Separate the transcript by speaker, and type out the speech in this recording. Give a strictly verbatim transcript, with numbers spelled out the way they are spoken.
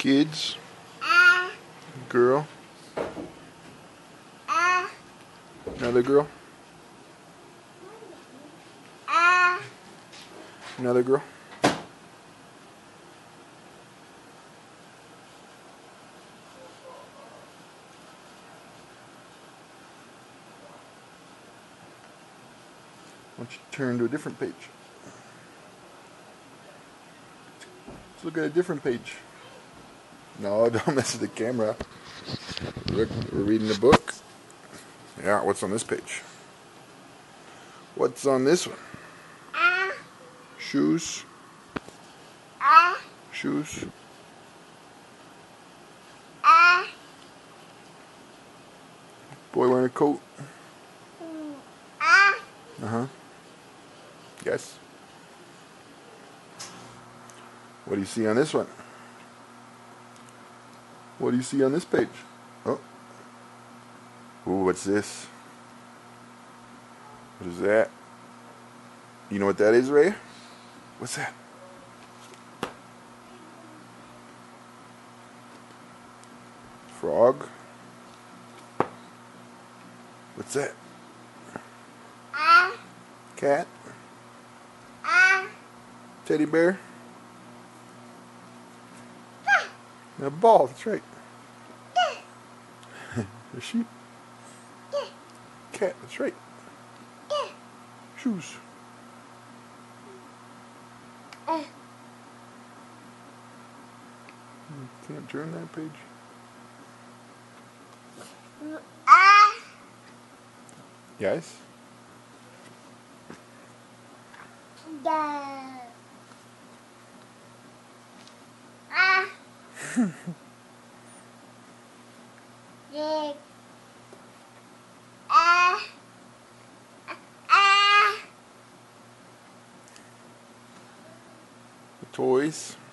Speaker 1: Kids. Girl. Another girl. Another girl. Why don't you turn to a different page? Let's look at a different page. No, don't mess with the camera. Look, we're reading the book. Yeah, what's on this page? What's on this one? Shoes. Shoes. Boy wearing a coat. Uh-huh. Yes. What do you see on this one? What do you see on this page? Oh. Ooh, what's this? What is that? You know what that is, Raya? What's that? Frog? What's that? Cat? Teddy bear? A ball, that's right. A sheep? Cat, that's right. Shoes. You can't turn that page. Yes? Toys.